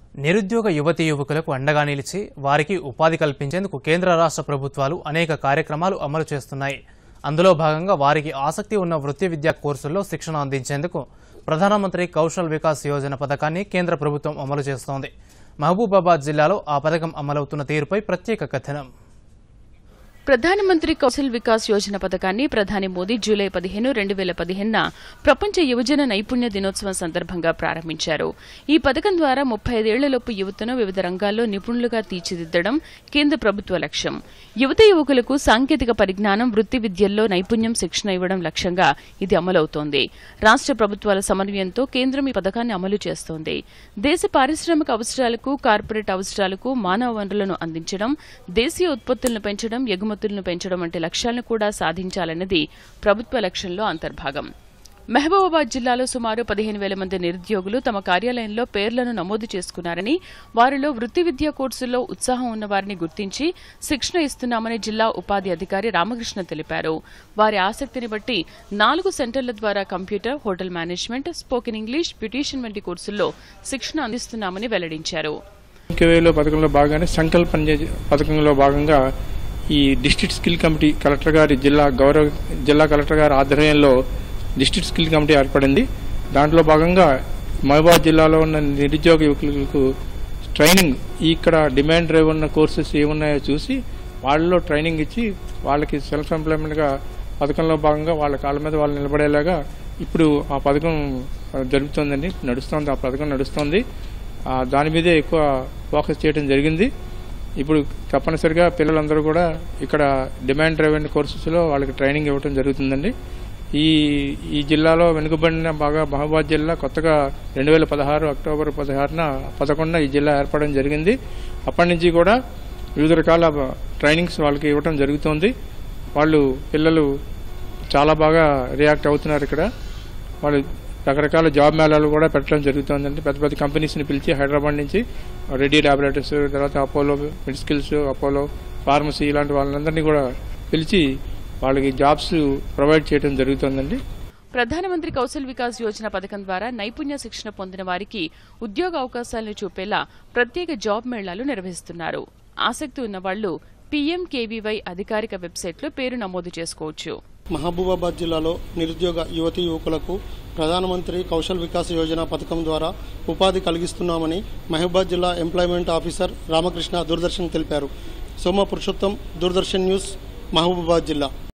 నిరుద్యోగ యువతీ యువకులకు అండగా నిలిచి వారికి ఉపాధి కల్పించేందుకు కేంద్ర రాష్ట్ర ప్రభుత్వాలు అనేక కార్యక్రమాలు అమలు చేస్తున్నాయి. అందులో భాగంగా వారికి ఆసక్తి ఉన్న వృత్తి విద్యా కోర్సుల్లో శిక్షణ అందించేందుకు ప్రధానమంత్రి కౌశల్ వికాస్ యోజన పథకాన్ని కేంద్ర ప్రభుత్వం అమలు చేస్తోంది. మహబూబాబాద్ జిల్లాలో ఆ పథకం అమలవుతున్న తీరుపై ప్రత్యేక కథనం. ప్రధానమంత్రి కౌశల్ వికాస్ యోజన పథకాన్ని ప్రధాని మోదీ జూలై 15, 2015న ప్రపంచ యువజన నైపుణ్య దినోత్సవం సందర్భంగా ప్రారంభించారు. ఈ పథకం ద్వారా 35 ఏళ్లలోపు యువతను వివిధ రంగాల్లో నిపుణులుగా తీర్చిదిద్దడం కేంద్ర ప్రభుత్వ లక్ష్యం. యువత యువకులకు సాంకేతిక పరిజ్ఞానం, వృత్తి విద్యల్లో నైపుణ్యం శిక్షణ ఇవ్వడం లక్ష్యంగా ఇది అమలవుతోంది. రాష్ట్ర ప్రభుత్వాల సమన్వయంతో కేంద్రం ఈ పథకాన్ని అమలు చేస్తోంది. దేశ పారిశ్రామిక అవసరాలకు, కార్పొరేట్ అవసరాలకు మానవ వనరులను అందించడం, దేశీయ ఉత్పత్తులను పెంచడం, ఎగుమతులను పెంచడం వంటి లక్ష్యాలను కూడా సాధించాలన్నది ప్రభుత్వ లక్ష్యంలో అంతర్భాగం. మహబూబాబాద్ జిల్లాలో సుమారు 15,000 మంది నిరుద్యోగులు తమ కార్యాలయంలో పేర్లను నమోదు చేసుకున్నారని, వారిలో వృత్తి విద్యా కోర్సుల్లో ఉత్సాహం ఉన్న వారిని గుర్తించి శిక్షణ ఇస్తున్నామని జిల్లా ఉపాధి అధికారి రామకృష్ణ తెలిపారు. వారి ఆసక్తిని బట్టి 4 సెంటర్ల ద్వారా computer, hotel management, spoken English, beautician వంటి కోర్సుల్లో శిక్షణ అందిస్తున్నామని వెల్లడించారు. పథకంలో భాగంగానే సంకల్ప పథకంలో భాగంగా ఈ డిస్ట్రిక్ట్ స్కిల్ కమిటీ కలెక్టర్ గారి జిల్లా కలెక్టర్ గారి ఆధ్వర్యంలో డిస్ట్రిక్ట్ స్కిల్ కమిటీ ఏర్పడింది. దాంట్లో భాగంగా మహబూబాబాద్ జిల్లాలో ఉన్న నిరుద్యోగ యువకులకు ట్రైనింగ్, ఇక్కడ డిమాండ్ డ్రైవ్ ఉన్న కోర్సెస్ ఏమున్నాయో చూసి వాళ్ళలో ట్రైనింగ్ ఇచ్చి వాళ్ళకి సెల్ఫ్ ఎంప్లాయ్మెంట్గా పథకంలో భాగంగా వాళ్ళ కాళ్ళ మీద వాళ్ళు నిలబడేలాగా ఇప్పుడు ఆ పథకం జరుగుతుందండి, నడుస్తుంది. ఆ పథకం నడుస్తుంది. దాని మీదే ఎక్కువ ఫోకస్ చేయడం జరిగింది. ఇప్పుడు తప్పనిసరిగా పిల్లలందరూ కూడా ఇక్కడ డిమాండ్ డ్రైవెన్ కోర్సెస్లో వాళ్ళకి ట్రైనింగ్ ఇవ్వడం జరుగుతుందండి. ఈ జిల్లాలో వెనుకబడిన బాగా మహబూబాబాద్ జిల్లా కొత్తగా 2016 అక్టోబర్ 11 ఈ జిల్లా ఏర్పడడం జరిగింది. అప్పటి నుంచి కూడా వివిధ రకాల ట్రైనింగ్స్ వాళ్ళకి ఇవ్వడం జరుగుతుంది. పిల్లలు చాలా బాగా రియాక్ట్ అవుతున్నారు. ఇక్కడ వాళ్ళు రకరకాల జాబ్ మేళాలు కూడా పెట్టడం జరుగుతుందండి. పెద్ద పెద్ద కంపెనీస్ని పిలిచి హైదరాబాద్ నుంచి రెడ్డి ల్యాబొరేటరీస్, తర్వాత అపోలో మెడికల్స్, అపోలో ఫార్మసీ ఇలాంటి వాళ్ళందరినీ కూడా పిలిచి వాళ్ళకి జాబ్స్ ప్రొవైడ్ చేయడం జరుగుతుందండి. ప్రధానమంత్రి కౌశల్ వికాస్ యోజన పథకం ద్వారా నైపుణ్య శిక్షణ పొందిన వారికి ఉద్యోగ అవకాశాలను చూపేలా ప్రత్యేక జాబ్ మేళాలు నిర్వహిస్తున్నారు. ఆసక్తి ఉన్న వాళ్లు PMKVY అధికారిక వెబ్సైట్లో పేరు నమోదు చేసుకోవచ్చు. మహబూబాబాద్ జిల్లాలో నిరుద్యోగ యువతీ యువకులకు ప్రధానమంత్రి కౌశల్ వికాస్ యోజన పథకం ద్వారా ఉపాధి కలిగిస్తున్నామని మహబూబాబాద్ జిల్లా ఎంప్లాయ్మెంట్ ఆఫీసర్ రామకృష్ణ దూరదర్శన్ తెలిపారు. సోమ పురుషోత్తం, దూరదర్శన్ న్యూస్, మహబూబాబాద్ జిల్లా.